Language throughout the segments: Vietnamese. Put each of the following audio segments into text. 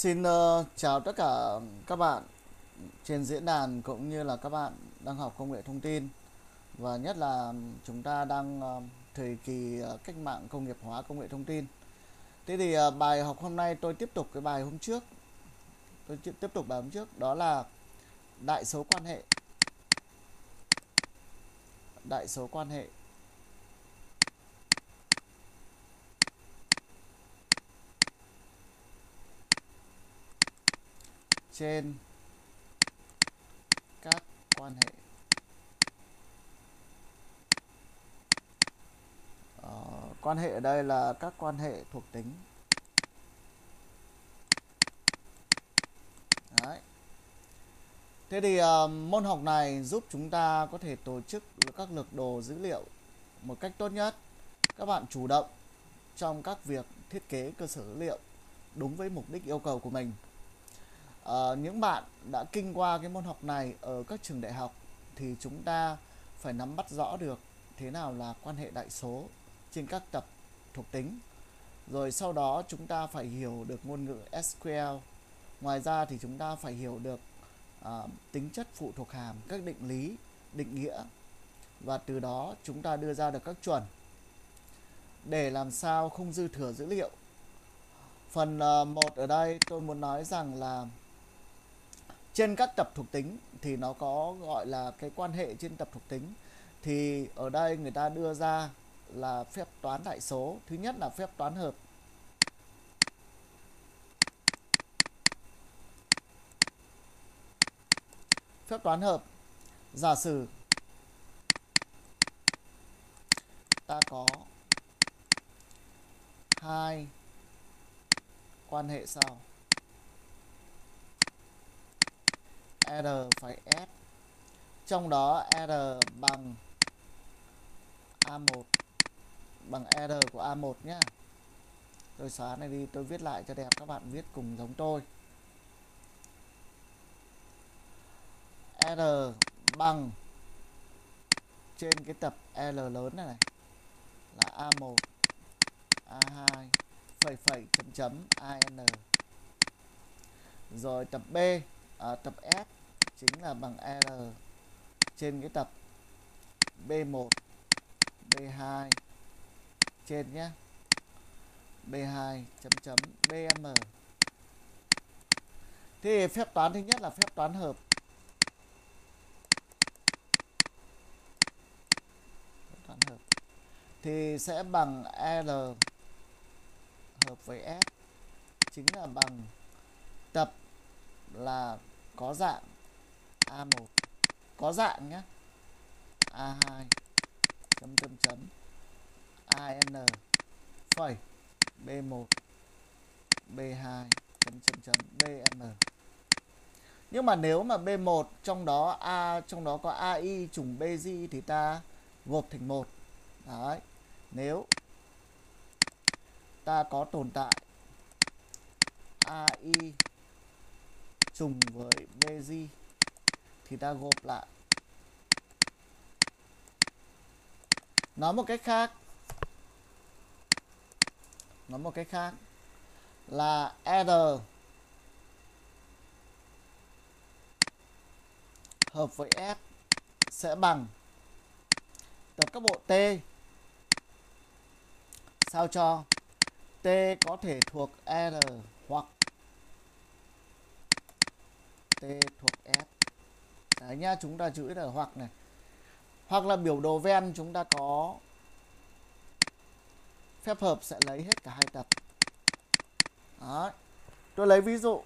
Xin chào tất cả các bạn trên diễn đàn cũng như là các bạn đang học công nghệ thông tin, và nhất là chúng ta đang thời kỳ cách mạng công nghiệp hóa công nghệ thông tin. Thế thì bài học hôm nay tôi tiếp tục cái bài hôm trước. Đó là đại số quan hệ. Đại số quan hệ trên các quan hệ. Quan hệ ở đây là các quan hệ thuộc tính. Đấy. Thế thì môn học này giúp chúng ta có thể tổ chức các lược đồ dữ liệu một cách tốt nhất. Các bạn chủ động trong các việc thiết kế cơ sở dữ liệu đúng với mục đích yêu cầu của mình. Những bạn đã kinh qua cái môn học này ở các trường đại học thì chúng ta phải nắm bắt rõ được thế nào là quan hệ đại số trên các tập thuộc tính. Rồi sau đó chúng ta phải hiểu được ngôn ngữ SQL. Ngoài ra thì chúng ta phải hiểu được tính chất phụ thuộc hàm, các định lý, định nghĩa, và từ đó chúng ta đưa ra được các chuẩn để làm sao không dư thừa dữ liệu. Phần 1 ở đây tôi muốn nói rằng là trên các tập thuộc tính thì nó có gọi là cái quan hệ trên tập thuộc tính. Thì ở đây người ta đưa ra là phép toán đại số. Thứ nhất là phép toán hợp. Phép toán hợp, giả sử ta có hai quan hệ sau. R phẩy S, trong đó R bằng A1 bằng R của A1 nhé. Tôi xóa này đi, tôi viết lại cho đẹp, các bạn viết cùng giống tôi. R bằng trên cái tập L lớn này là A1, A2, phẩy phẩy chấm chấm AN. Rồi tập B, tập S chính là bằng R trên cái tập B1, B2 trên nhé, B2 chấm chấm BM. Thì phép toán thứ nhất là phép toán hợp. Thì sẽ bằng R hợp với S chính là bằng tập là có dạng A1, có dạng nhé, A2 chấm chấm chấm AN phẩy B1 B2 chấm chấm chấm BM. Nhưng mà nếu mà B1 trong đó có AI trùng BG thì ta gộp thành một. Đấy. Nếu ta có tồn tại AI trùng với BG thì ta gộp lại. Nói một cách khác là R hợp với S sẽ bằng tập các bộ T sao cho T có thể thuộc R hoặc T thuộc S. Đấy nhá, chúng ta chữ là hoặc này. Hoặc là biểu đồ ven chúng ta có phép hợp sẽ lấy hết cả hai tập. Đó. Tôi lấy ví dụ.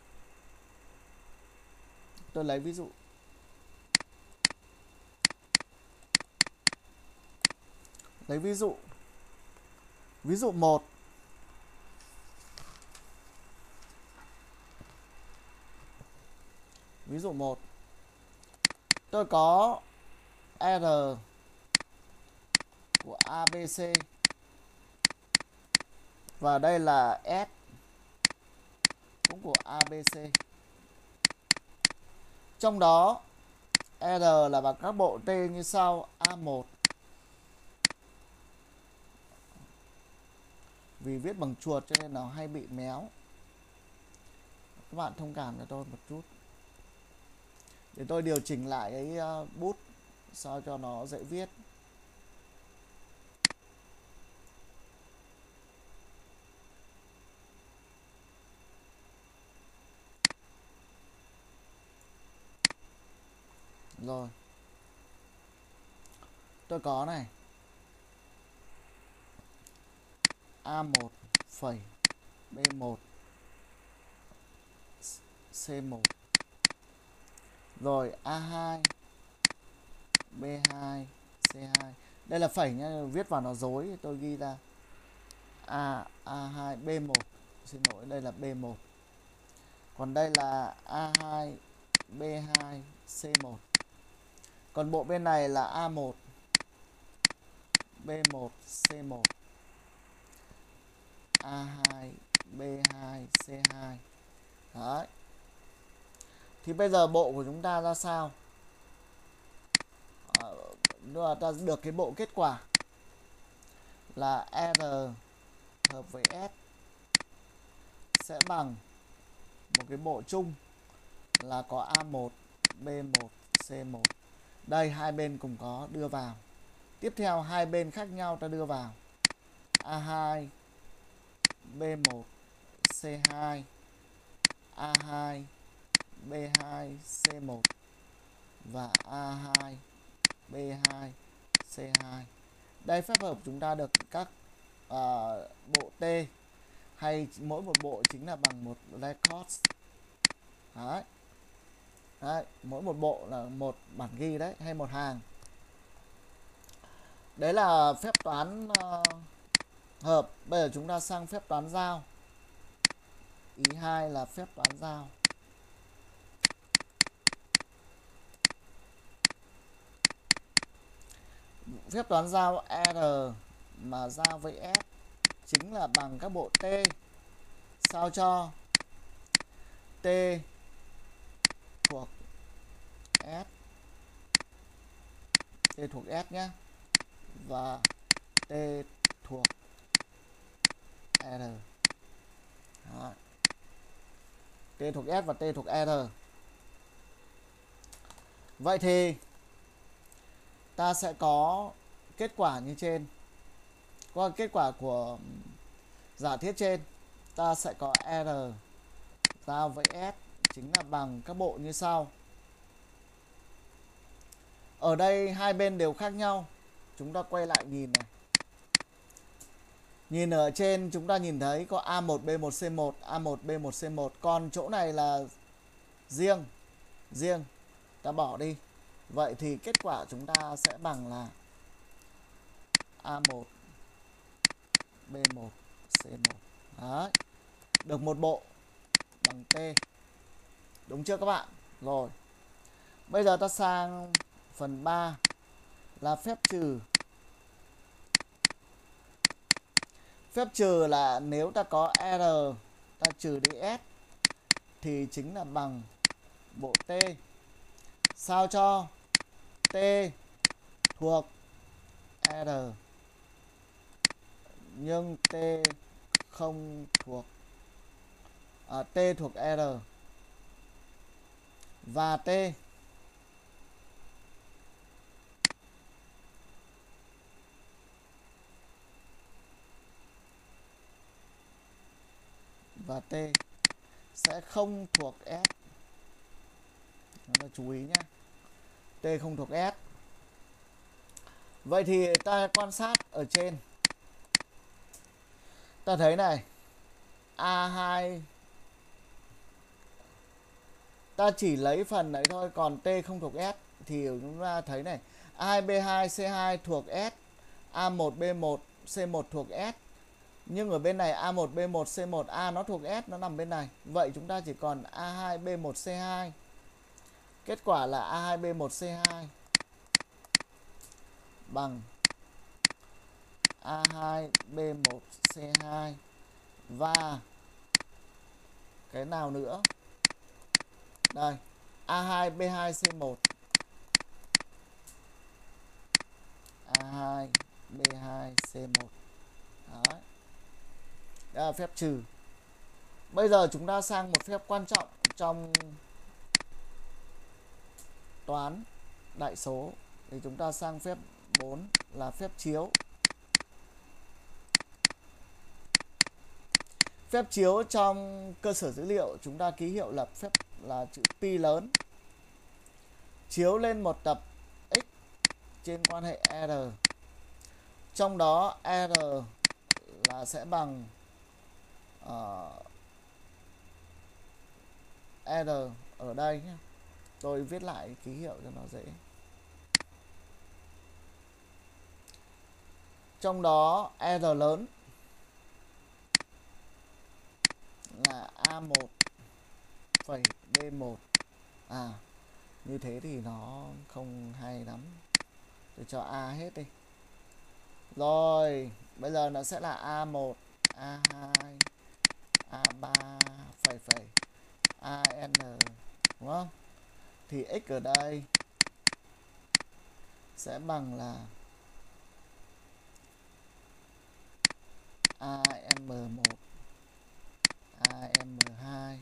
Lấy ví dụ. Ví dụ 1. Ví dụ 1. Tôi có R của ABC và đây là S cũng của ABC. Trong đó R là bằng các bộ T như sau. A1, vì viết bằng chuột cho nên nó hay bị méo. Các bạn thông cảm cho tôi một chút để tôi điều chỉnh lại cái bút sao cho nó dễ viết. Rồi. Tôi có này. A1 phẩy B1 C1. Rồi A2 B2 C2. Đây là phẩy nhá, viết vào nó dối, tôi ghi ra A2 B1. Xin lỗi, đây là B1. Còn đây là A2 B2 C1. Còn bộ bên này là A1 B1 C1 A2 B2 C2. Đấy. Thì bây giờ bộ của chúng ta ra sao? Ta được cái bộ kết quả là R hợp với S sẽ bằng một cái bộ chung là có A1 B1 C1. Đây hai bên cùng có đưa vào. Tiếp theo hai bên khác nhau ta đưa vào A2 B1 C2 A2 B2 C1 và A2 B2 C2. Đây phép hợp chúng ta được các bộ T, hay mỗi một bộ chính là bằng một record. Đấy. Đấy, mỗi một bộ là một bản ghi đấy, hay một hàng. Đấy là phép toán hợp. Bây giờ chúng ta sang phép toán giao. Ý 2 là phép toán giao. Phép toán giao R mà giao với S chính là bằng các bộ T sao cho T thuộc S, T thuộc S nhé, và T thuộc R. Đó. T thuộc S và T thuộc R. Vậy thì ta sẽ có kết quả như trên. Qua kết quả của giả thiết trên, ta sẽ có R giao với S chính là bằng các bộ như sau. Ở đây hai bên đều khác nhau. Chúng ta quay lại nhìn này. Nhìn ở trên chúng ta nhìn thấy có A1 B1 C1, A1 B1 C1. Còn chỗ này là riêng. Ta bỏ đi. Vậy thì kết quả chúng ta sẽ bằng là A1 B1 C1. Đấy. Được một bộ bằng T. Đúng chưa các bạn? Rồi. Bây giờ ta sang phần 3 là phép trừ. Phép trừ là nếu ta có R ta trừ đi S thì chính là bằng bộ T sao cho T thuộc R nhưng T không thuộc T thuộc R và T sẽ không thuộc S. Chúng ta chú ý nhé. T không thuộc S. Vậy thì ta quan sát ở trên. Ta thấy này. A2 ta chỉ lấy phần đấy thôi, còn T không thuộc S thì chúng ta thấy này, A2 B2 C2 thuộc S, A1 B1 C1 thuộc S. Nhưng ở bên này A1 B1 C1 A nó thuộc S, nó nằm bên này. Vậy chúng ta chỉ còn A2 B1 C2. Kết quả là A2 B1 C2 bằng A2 B1 C2 và cái nào nữa? Đây, A2 B2 C1. A2 B2 C1. Đấy. Đây là phép trừ. Bây giờ chúng ta sang một phép quan trọng trong toán đại số. Thì chúng ta sang phép 4 là phép chiếu. Phép chiếu trong cơ sở dữ liệu chúng ta ký hiệu lập phép là chữ pi lớn. Chiếu lên một tập x trên quan hệ R. Trong đó R là sẽ bằng R ở đây nhé. Tôi viết lại ký hiệu cho nó dễ. Trong đó R lớn là A1 phẩy B1. Như thế thì nó không hay lắm. Tôi cho A hết đi. Rồi, bây giờ nó sẽ là A1, A2, A3 phẩy phẩy AN, đúng không? Thì x ở đây sẽ bằng là AM1, AM2,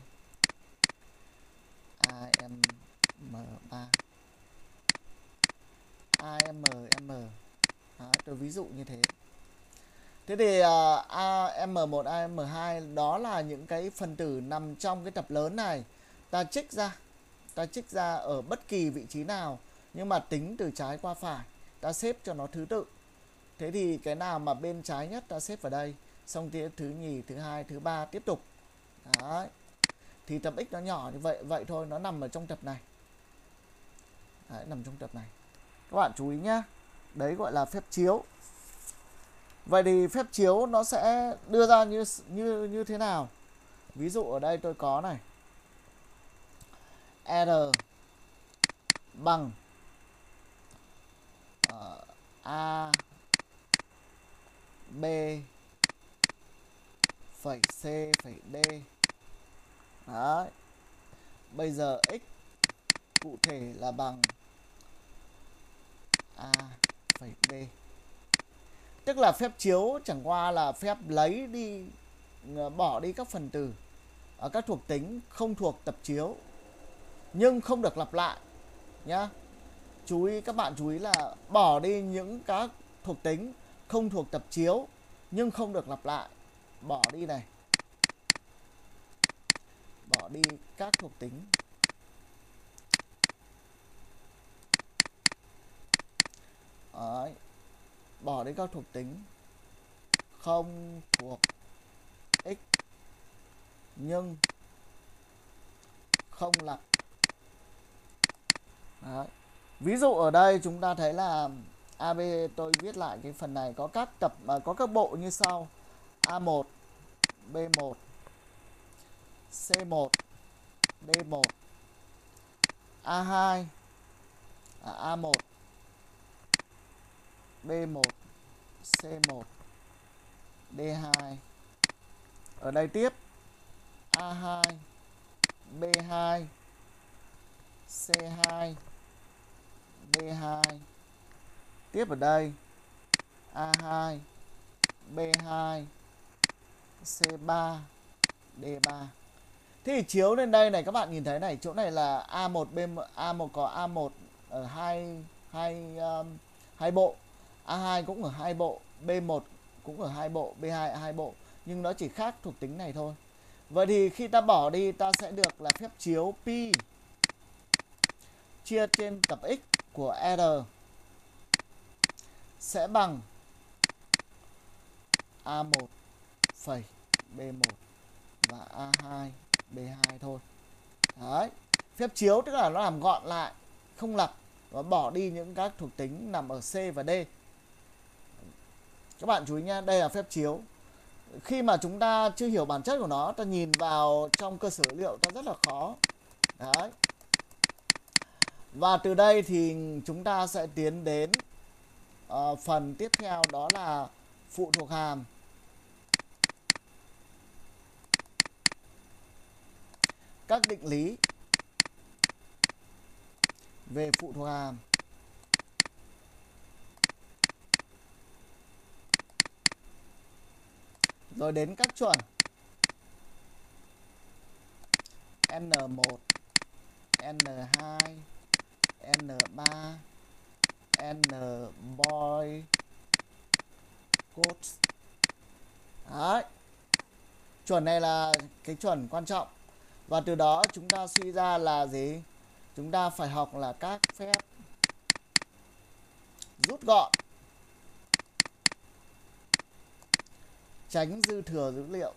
AM3, AMM. Tôi ví dụ như thế. Thế thì AM1, AM2 đó là những cái phần tử nằm trong cái tập lớn này. Ta trích ra ở bất kỳ vị trí nào, nhưng mà tính từ trái qua phải, ta xếp cho nó thứ tự. Thế thì cái nào mà bên trái nhất ta xếp vào đây, xong thứ nhì, thứ hai, thứ ba tiếp tục. Đấy. Thì tập x nó nhỏ như vậy thôi, nó nằm ở trong tập này. Đấy, nằm trong tập này. Các bạn chú ý nhá. Đấy gọi là phép chiếu. Vậy thì phép chiếu nó sẽ đưa ra như thế nào? Ví dụ ở đây tôi có này. R bằng A B phẩy C phẩy D. Đấy. Bây giờ x cụ thể là bằng A phẩy B. Tức là phép chiếu chẳng qua là phép lấy đi, bỏ đi các phần tử ở các thuộc tính không thuộc tập chiếu, nhưng không được lặp lại nhá. Các bạn chú ý là bỏ đi những các thuộc tính không thuộc tập chiếu nhưng không được lặp lại. Bỏ đi này. Bỏ đi các thuộc tính đấy. Bỏ đi các thuộc tính không thuộc x nhưng không lặp. Đấy. Ví dụ ở đây chúng ta thấy là AB, tôi viết lại cái phần này, có các bộ như sau: A1, B1, C1, D1, A2, A1, B1, C1, D2. Ở đây tiếp A2, B2, C2, D2. Tiếp ở đây A2, B2, C3, D3. Thế thì chiếu lên đây này, các bạn nhìn thấy này, chỗ này là A1, A1 có A1 ở hai bộ, A2 cũng ở hai bộ, B1 cũng ở hai bộ, B2 ở hai bộ, nhưng nó chỉ khác thuộc tính này thôi. Vậy thì khi ta bỏ đi, ta sẽ được là phép chiếu pi chia trên tập x của R sẽ bằng A1 phẩy B1 và A2 B2 thôi. Đấy. Phép chiếu tức là nó làm gọn lại, không lặp và bỏ đi những các thuộc tính nằm ở C và D. Các bạn chú ý nha, đây là phép chiếu. Khi mà chúng ta chưa hiểu bản chất của nó, ta nhìn vào trong cơ sở dữ liệu ta rất là khó. Đấy. Và từ đây thì chúng ta sẽ tiến đến phần tiếp theo, đó là phụ thuộc hàm. Các định lý về phụ thuộc hàm. Rồi đến các chuẩn. N1, N2, N3, N-boy code. Đấy. Chuẩn này là cái chuẩn quan trọng. Và từ đó chúng ta suy ra là gì? Chúng ta phải học là các phép rút gọn, tránh dư thừa dữ liệu.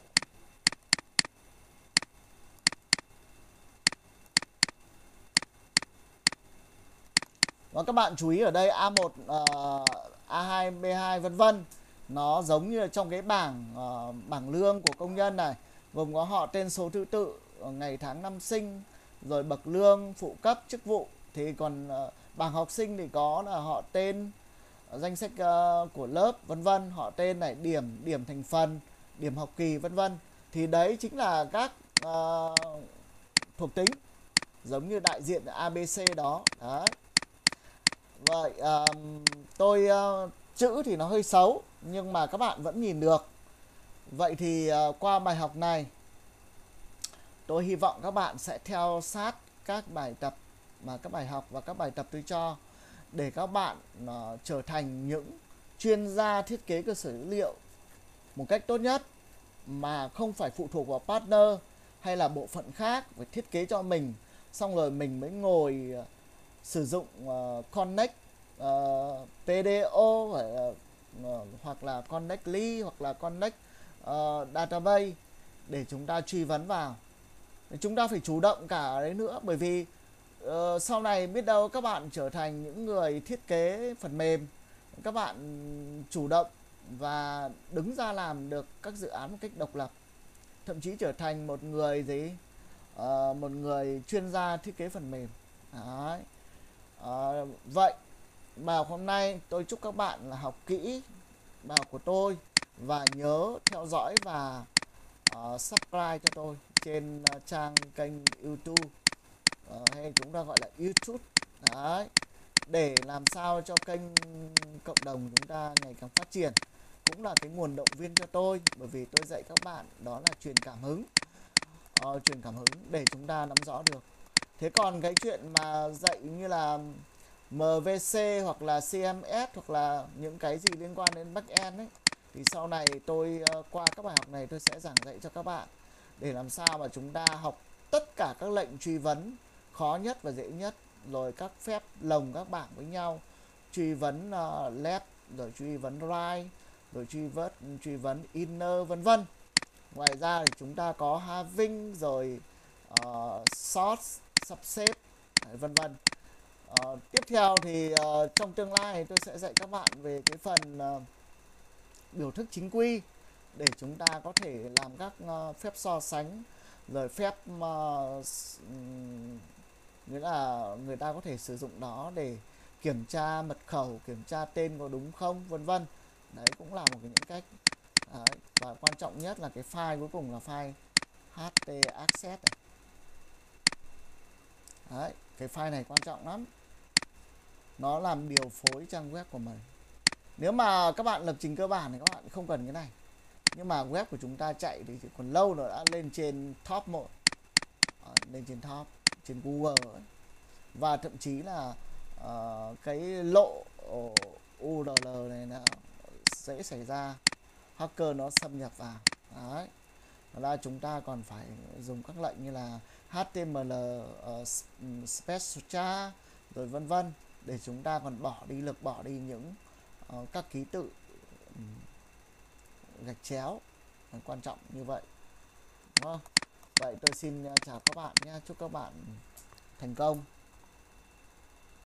Và các bạn chú ý ở đây A1, A2, B2 vân vân, nó giống như trong cái bảng lương của công nhân này, gồm có họ, tên, số thứ tự, ngày tháng năm sinh, rồi bậc lương, phụ cấp, chức vụ. Thì còn bảng học sinh thì có là họ, tên, danh sách của lớp vân vân, họ tên này, điểm thành phần, điểm học kỳ vân vân. Thì đấy chính là các thuộc tính giống như đại diện ABC đó. Đấy. Vậy tôi chữ thì nó hơi xấu nhưng mà các bạn vẫn nhìn được. Vậy thì qua bài học này tôi hy vọng các bạn sẽ theo sát các bài tập mà các bài học và các bài tập tôi cho, để các bạn trở thành những chuyên gia thiết kế cơ sở dữ liệu một cách tốt nhất, mà không phải phụ thuộc vào partner hay là bộ phận khác phải thiết kế cho mình, xong rồi mình mới ngồi sử dụng Connect, PDO hoặc là Connectly hoặc là Connect Database để chúng ta truy vấn vào. Chúng ta phải chủ động cả đấy nữa, bởi vì sau này biết đâu các bạn trở thành những người thiết kế phần mềm, các bạn chủ động và đứng ra làm được các dự án một cách độc lập, thậm chí trở thành một người chuyên gia thiết kế phần mềm. Đấy. Vậy bài học hôm nay tôi chúc các bạn là học kỹ bài học của tôi và nhớ theo dõi và subscribe cho tôi trên trang kênh YouTube, hay chúng ta gọi là YouTube. Đấy. Để làm sao cho kênh cộng đồng chúng ta ngày càng phát triển, cũng là cái nguồn động viên cho tôi, bởi vì tôi dạy các bạn đó là truyền cảm hứng để chúng ta nắm rõ được. Thế còn cái chuyện mà dạy như là MVC hoặc là CMS hoặc là những cái gì liên quan đến backend ấy, thì sau này tôi qua các bài học này tôi sẽ giảng dạy cho các bạn, để làm sao mà chúng ta học tất cả các lệnh truy vấn khó nhất và dễ nhất, rồi các phép lồng các bảng với nhau, truy vấn left, rồi truy vấn right, rồi truy vấn inner vân vân. Ngoài ra thì chúng ta có having, rồi sort, sắp xếp vân vân. Tiếp theo thì trong tương lai tôi sẽ dạy các bạn về cái phần biểu thức chính quy, để chúng ta có thể làm các phép so sánh, rồi phép nghĩa là người ta có thể sử dụng đó để kiểm tra mật khẩu, kiểm tra tên có đúng không vân vân. Đấy cũng là một cái những cách. Đấy. Và quan trọng nhất là cái file cuối cùng là file htaccess này. Đấy, cái file này quan trọng lắm, nó làm điều phối trang web của mình. Nếu mà các bạn lập trình cơ bản thì các bạn không cần cái này, nhưng mà web của chúng ta chạy thì còn lâu rồi đã lên trên top 1, lên trên top trên Google ấy. Và thậm chí là cái lộ URL này là dễ xảy ra hacker nó xâm nhập vào. Đấy. Là chúng ta còn phải dùng các lệnh như là HTML special rồi vân vân, để chúng ta còn bỏ đi những các ký tự gạch chéo quan trọng như vậy. Đúng không? Vậy tôi xin chào các bạn nhé, chúc các bạn thành công.